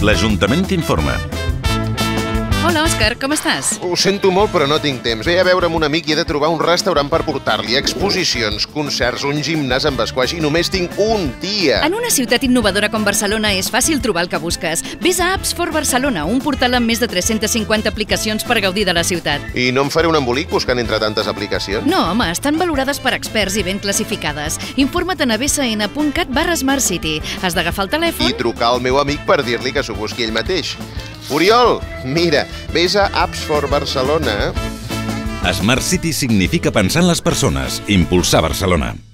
l'Ajuntament t'informa. Hola, Òscar, com estàs? Ho sento molt, però no tinc temps. Ve a veure amb un amic i he de trobar un restaurant per portar-li. Exposicions, concerts, un gimnàs amb squash i només tinc un dia. En una ciutat innovadora com Barcelona és fàcil trobar el que busques. Ves a Apps for Barcelona, un portal amb més de 350 aplicacions per gaudir de la ciutat. I no em faré un embolic buscant entre tantes aplicacions? No, home, estan valorades per experts i ben classificades. Informa't a bsn.cat/smartcity. Has d'agafar el telèfon... I trucar al meu amic per dir-li que s'ho busqui ell mateix. Oriol, mira, vés a Apps for Barcelona. Smart City significa pensar en les persones, impulsar Barcelona.